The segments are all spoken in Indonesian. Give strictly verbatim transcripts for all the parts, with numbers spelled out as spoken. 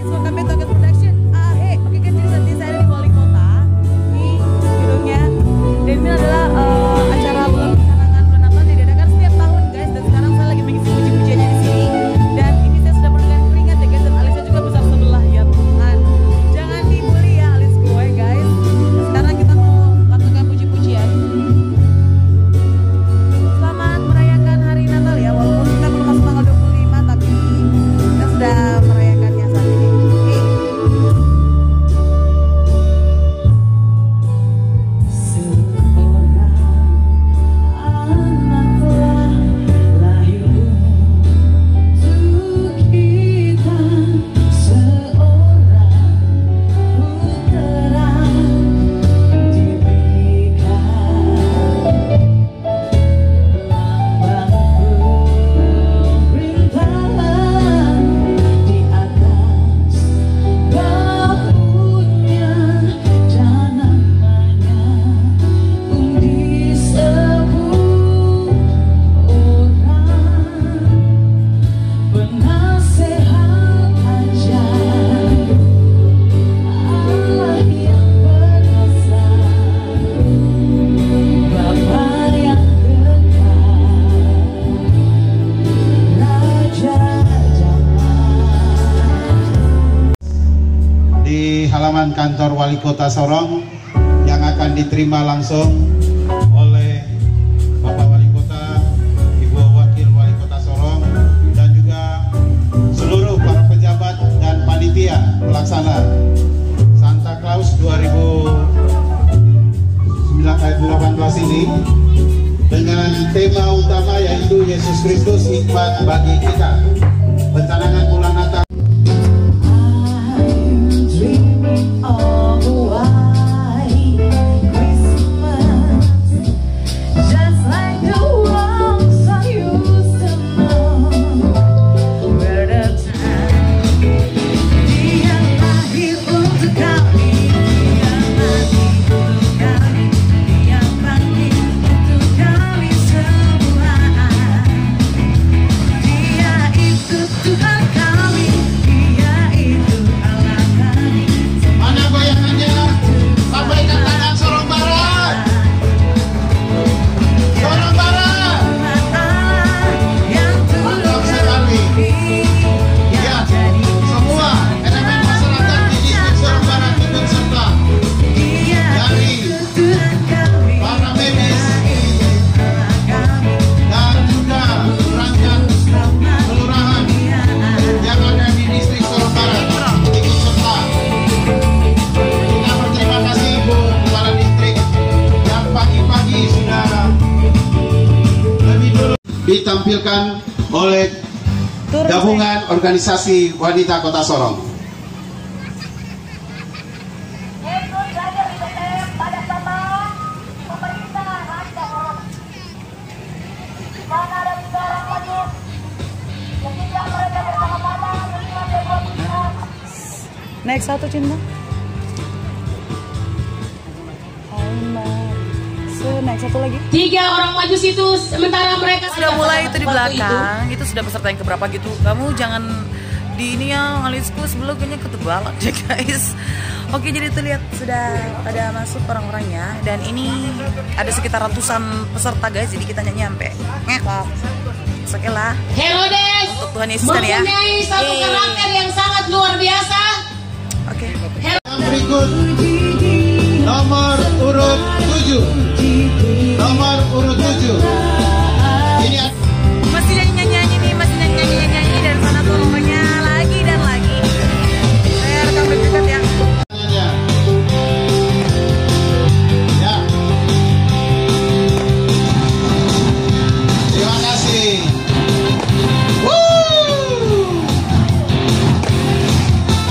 guys, welcome back to Agas Production. Ah, hey, oke guys, jadi saat ini saya ada di Wali Kota, di gedungnya. Dan ini adalah uh, acara bulan pencanangan bulan Natal yang diadakan setiap tahun guys. Dan sekarang saya lagi mengisi puji-pujiannya di sini. Dan ini saya sudah penuh dengan keringat ya guys. Dan alisnya juga besar sebelah ya Tuhan. Jangan dibully ya alis gue guys. Sekarang kita mau lakukan puji-pujian. Selamat merayakan hari Natal ya. Walaupun kita belum masuk tanggal dua puluh lima, tapi kita sudah merayakannya saat ini. Oke. Halaman kantor Wali Kota Sorong yang akan diterima langsung oleh Bapak Wali Kota, Ibu Wakil Wali Kota Sorong, dan juga seluruh para pejabat dan panitia pelaksana Santa Claus dua ribu delapan belas ini dengan tema utama yaitu Yesus Kristus hikmat bagi kita. Pencanangan bulan Natal. Ditampilkan oleh gabungan organisasi wanita Kota Sorong. Next satu cinta. Naik satu lagi. Tiga orang maju situ, sementara mereka sudah mulai itu di belakang. Itu. itu sudah peserta yang keberapa gitu. Kamu jangan di ini ya, alisku sebelum kayaknya ketebalan ya guys. Oke, jadi itu lihat sudah pada masuk orang-orangnya. Dan ini ada sekitar ratusan peserta guys. Jadi kita nyanyi sampai ngekok. Oke lah. Herodes untuk Tuhan Yesus kan ya. Mempunyai satu karakter yang sangat luar biasa. Oke. Yang berikut nomor urut tujuh. Nomor urut tujuh. Ini masih nyanyi-nyanyi nih, masih nyanyi-nyanyi dan sana tuh nomornya lagi dan lagi. Saya rekam dekat ya. Ya. Ya. Terima kasih. Woo!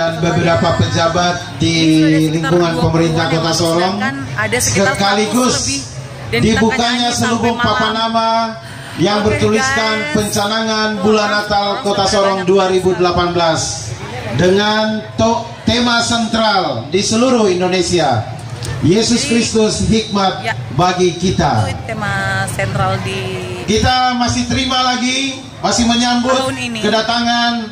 dan beberapa pejabat di lingkungan pemerintah Kota Sorong, sekaligus dibukanya selubung papan nama yang bertuliskan pencanangan bulan Natal Kota Sorong dua ribu delapan belas dengan tema sentral di seluruh Indonesia, Yesus Kristus hikmat bagi kita. Tema sentral di kita masih terima lagi, masih menyambut kedatangan.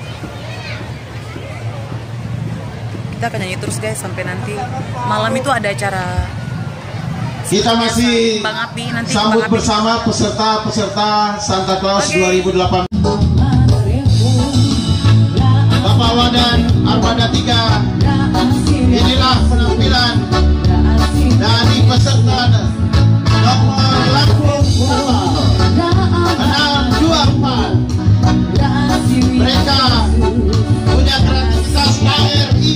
Kita akan nyanyi terus guys sampai nanti malam itu ada acara. Kita masih Api, nanti sambut bersama peserta-peserta Santa Claus okay. dua ribu delapan. Bapak Wadan Armada tiga, inilah penampilan dari peserta nomor Lampung enam dua empat. Mereka punya kreativitas K R I.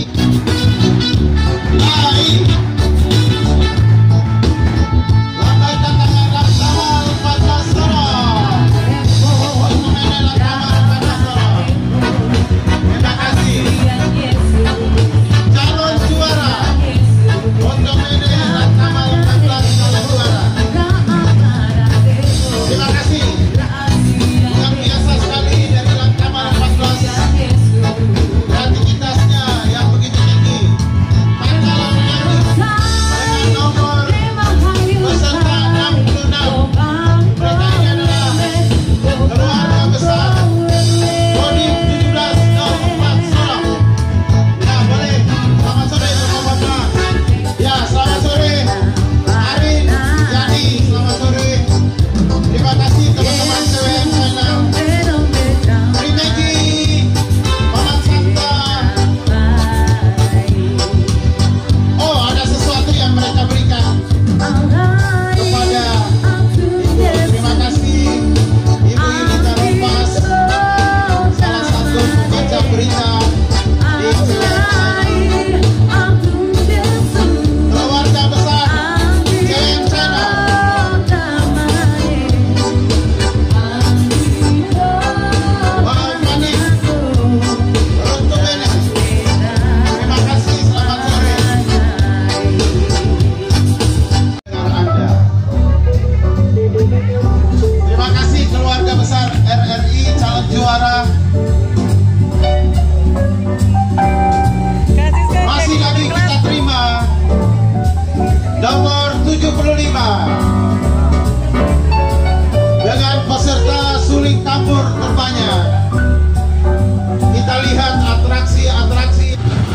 Dengan peserta suling tambur terbanyak, kita lihat atraksi-atraksi.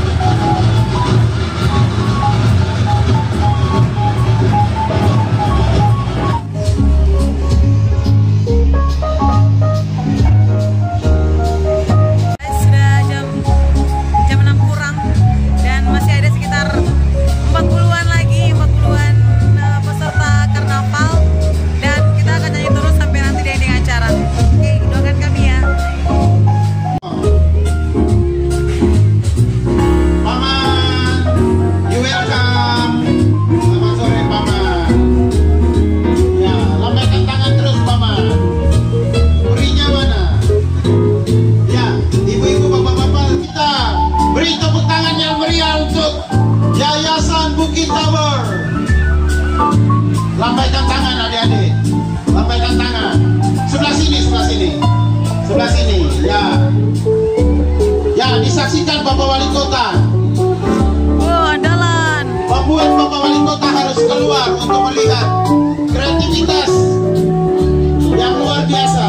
Sudah jam jam enam kurang dan masih ada sekitar empat puluhan lagi, empat puluhan uh, peserta karnaval, dan kita akan nyanyi terus sampai nanti di ending acara. Oke, doakan kami ya. Paman, you welcome. Selamat sore Paman. Ya, lambaikan tangan terus Paman. Berinya mana? Ya, ibu-ibu, bapak-bapak, kita beri tepuk tangan yang meriah untuk Yayasan Bukit Tabor. Lambaikan tangan adik-adik, lambaikan tangan. Sebelah sini, sebelah sini, sebelah sini. Ya, ya disaksikan Bapak Wali Kota. Wow, andalan. Membuat Bapak Wali Kota harus keluar untuk melihat kreativitas yang luar biasa.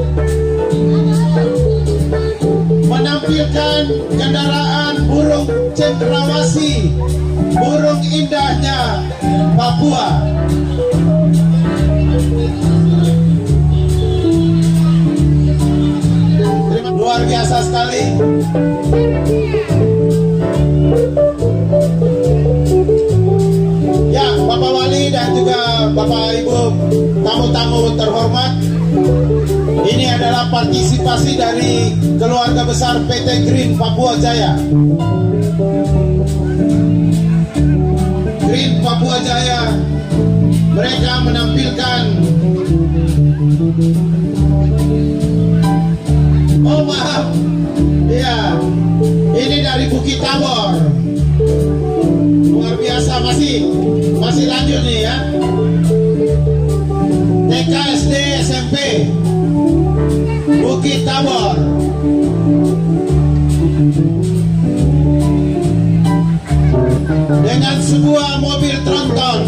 Menampilkan kendaraan burung cendrawasih, burung indahnya Papua. Luar biasa sekali. Ya, Bapak Wali dan juga Bapak Ibu tamu-tamu terhormat, ini adalah partisipasi dari keluarga besar P T Green Papua Jaya. Green Papua Jaya, mereka menampilkan, oh maaf, ya, ini dari Masih lanjut nih ya. T K S D S M P Bukit Tabor. Dengan sebuah mobil tronton.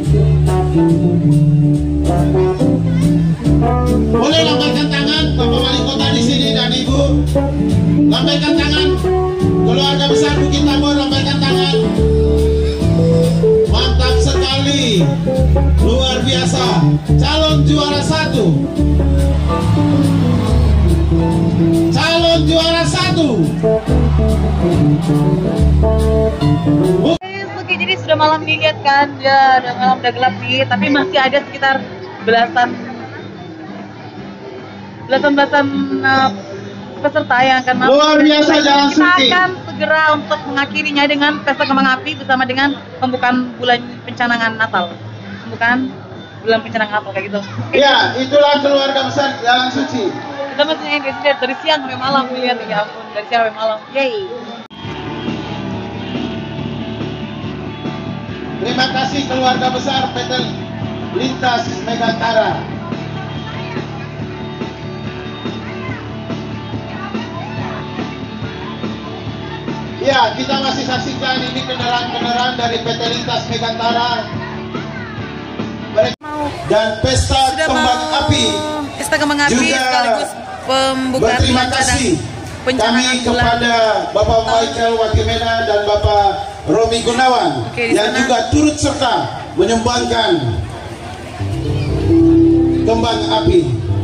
Boleh lambaikan tangan Bapak Wali Kota di sini dan Ibu. Lambaikan tangan. Keluarga besar Bukit Tabor, lambaikan tangan. Mantap sekali, luar biasa. Calon juara satu. Calon juara satu. Oke, jadi sudah malam nih, lihat kan, ya udah malam, udah gelap nih, tapi masih ada sekitar belasan belasan belasan uh, peserta yang akan masuk. Luar biasa jalan Kita suci. akan segera untuk mengakhirinya dengan pesta kembang api bersama dengan pembukaan bulan pencanangan Natal. Pembukaan bulan pencanangan Natal kayak gitu. Ya, itulah keluarga besar Jalan Suci. Kita masih yang dari, dari siang sampai malam, lihat ya ampun, dari siang sampai malam. Yay. Terima kasih keluarga besar P T Lintas Megantara. Ya, kita masih saksikan ini kendaraan-kendaraan dari P T Lintas Megantara. Dan pesta Sudah kembang mau api. pesta kembang api Juga sekaligus pembukaan berterima lancar dan kasih pencanangan kami bulan. kepada Bapak Michael Wakimena dan Bapak Romi Gunawan Oke, di yang sana. juga turut serta menyumbangkan kembang api.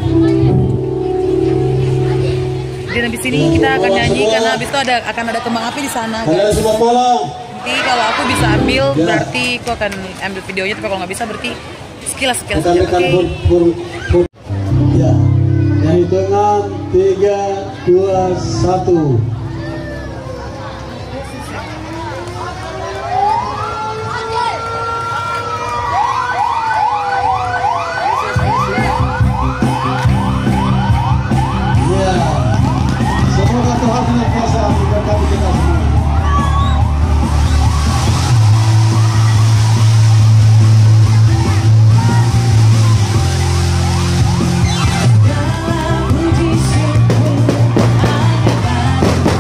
Dan habis ini kita akan nyanyi karena habis itu ada akan ada kembang api di sana. Kalian semua tolong. Nanti kalau aku bisa ambil Ya. berarti aku akan ambil videonya, tapi kalau nggak bisa berarti sekilas sekilas saja. Rekan-rekan Oke. pur, pur, pur. Ya, yang hitungan tiga, dua, satu. Ya, semoga Tuhan dengan kuasa memberkati kita semua. Puji syukur hanya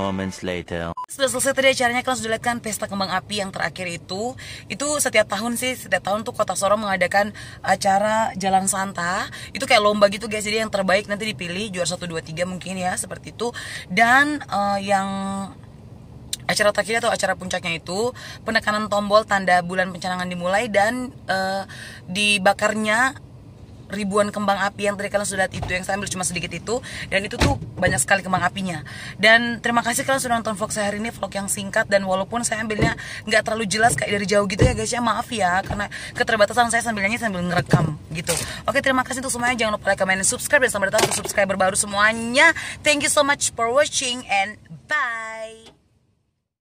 moments later. Sudah selesai tadi acaranya, kalian sudah lihat kan pesta kembang api yang terakhir itu. Itu setiap tahun sih, setiap tahun tuh Kota Sorong mengadakan acara Jalan Santa. Itu kayak lomba gitu guys, jadi yang terbaik nanti dipilih, juara satu, dua, tiga mungkin ya, seperti itu. Dan uh, yang acara terakhir atau acara puncaknya itu penekanan tombol tanda bulan pencanangan dimulai dan uh, dibakarnya ribuan kembang api yang tadi kalian sudah lihat itu, yang saya ambil cuma sedikit itu, dan itu tuh banyak sekali kembang apinya. Dan terima kasih kalian sudah nonton vlog saya hari ini, vlog yang singkat, dan walaupun saya ambilnya nggak terlalu jelas kayak dari jauh gitu ya guys ya, maaf ya karena keterbatasan saya sambil nyanyi sambil ngerekam gitu. Oke, terima kasih untuk semuanya, jangan lupa like, comment, dan subscribe, dan selamat datang untuk subscriber baru semuanya. Thank you so much for watching and bye.